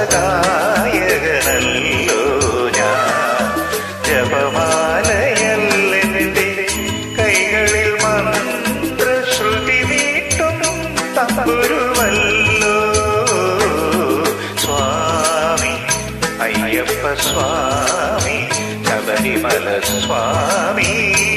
താപസഗായകനല്ലോ ഞാൻ. ജപമാലയല്ലെന്റെ കൈകളിൽ മന്ത്രശ്രുതി വീട്ടും തമ്പുരുവല്ലോ സ്വാമി അയ്യപ്പ സ്വാമി ശബരിമല സ്വാമി.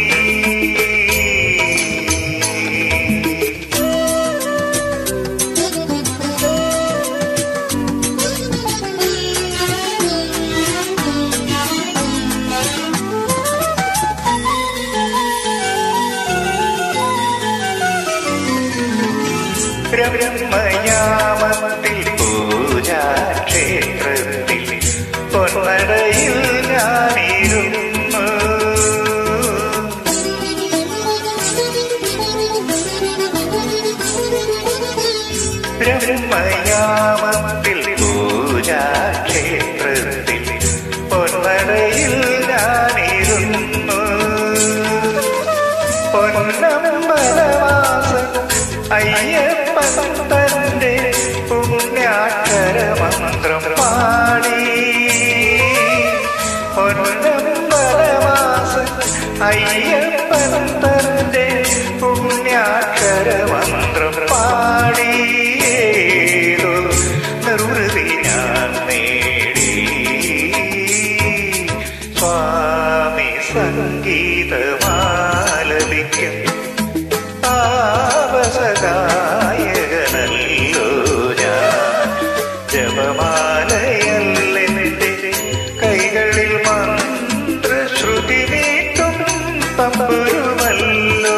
ബ്രഹ്മയാമത്തിൽ പൂജാക്ഷേത്രത്തിൽ പൊന്നടയിൽ ഞാനിരുന്നു. ബ്രഹ്മയാമത്തിൽ പൂജാക്ഷേത്രത്തിൽ പൊന്നടയിൽ ഞാനിരുന്നു. പൊന്നമ്പലവാസൻ അയ്യപ്പൻ തന്റെ പുണ്യാക്ഷരമന്ത്രം പാടി. പൊന്നമ്പലവാസൻ അയ്യപ്പൻ തന്റെ പുണ്യാക്ഷരമന്ത്രം പാടി. ഏതോ നിർവൃതി ഞാൻ നേടി. സ്വാമി സംഗീതമാലപിക്കും താപസഗായകനല്ലോ ഞാൻ. ജപമാലയല്ലെന്റെ കൈകളിൽ മന്ത്രശ്രുതി വീട്ടും തമ്പുരുവല്ലോ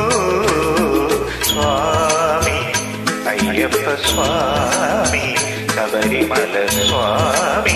സ്വാമി അയ്യപ്പ സ്വാമി ശബരിമല സ്വാമി.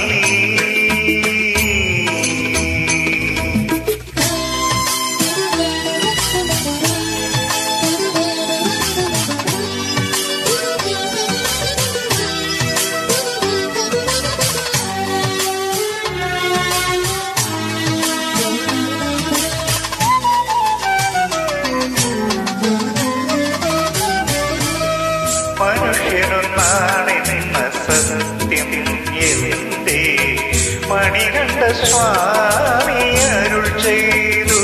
മനുഷ്യനൊന്നാണെന്ന സത്യം എന്തേ മണികണ്ഠ സ്വാമി അരുൾ ചെയ്തു.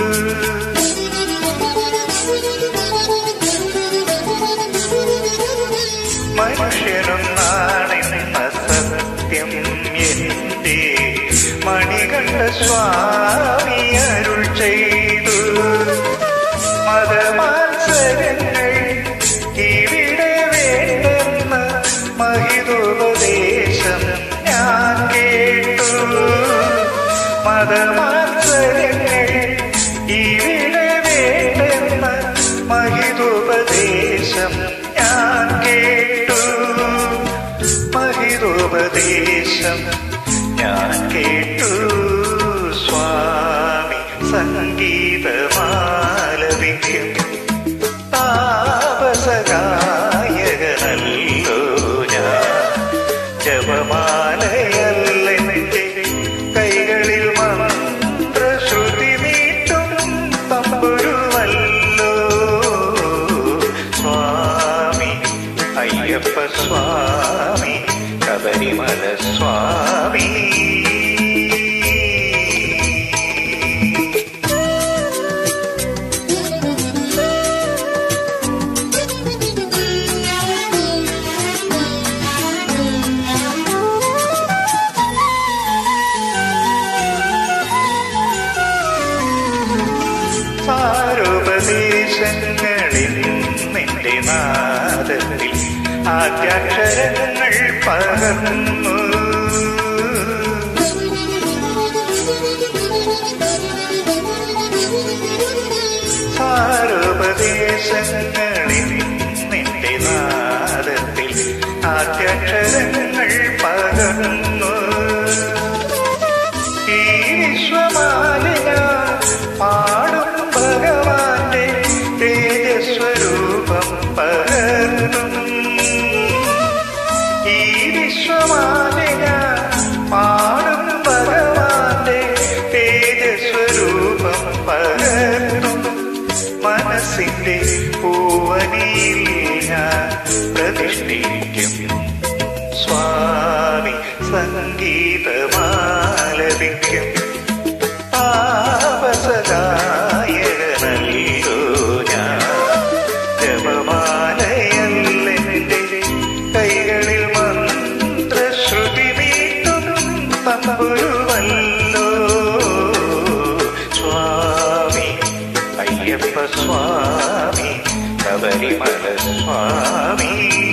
മനുഷ്യനൊന്നാണെന്ന സത്യം എന്തേ മണികണ്ഠ സ്വാമി അരുൾ ചെയ്തു. മതമാത്സര്യങ്ങൾ ഇവിടെ വേണ്ടെന്ന മഹിതോപദേശം ഞാൻ കേട്ടു. മതമാത്സര്യങ്ങൾ ഇവിടെ വേണ്ടെന്ന മഹിതോപദേശം ഞാൻ കേട്ടു. മഹിതോപദേശം ഞാൻ കേട്ടു. സ്വാമി സംഗീതമാലപിക്കും താപസഗായകനല്ലോ ഞാൻ. ജപമാലയല്ലെന്റെ കൈകളിൽ മന്ത്രശ്രുതി വീട്ടും തമ്പുരുവല്ലോ സ്വാമി അയ്യപ്പ സ്വാമി ശബരിമല സ്വാമി. സാരോപദേശങ്ങളിൽ നിന്റെ നാദത്തിൽ ആദ്യാക്ഷരങ്ങൾ പകർന്നു. സാരോപദേശങ്ങളിൽ നിന്റെ നാദത്തിൽ ആദ്യാക്ഷരങ്ങൾ പകർന്നു. ഈ വിശ്വമാലിക പാടും ഭഗവാന്റെ തേജസ്വരൂപം പകർന്നു. ഈ വിശ്വമാലിക പാടും ഭഗവാന്റെ തേജസ്വരൂപം പകർന്നു. മനസ്സിന്റെ പൂവനിയിൽ ഞാൻ പ്രതിഷ്ഠിക്കും സ്വാമി സംഗീതമാലപിക്കും താപസഗായകനല്ലോ ഞാൻ. ജപമാലയല്ലെന്റെ കൈകളിൽ മന്ത്രശ്രുതി വീട്ടും തമ്പുരുവല്ലോ സ്വാമി അയ്യപ്പ സ്വാമി ശബരിമല സ്വാമി.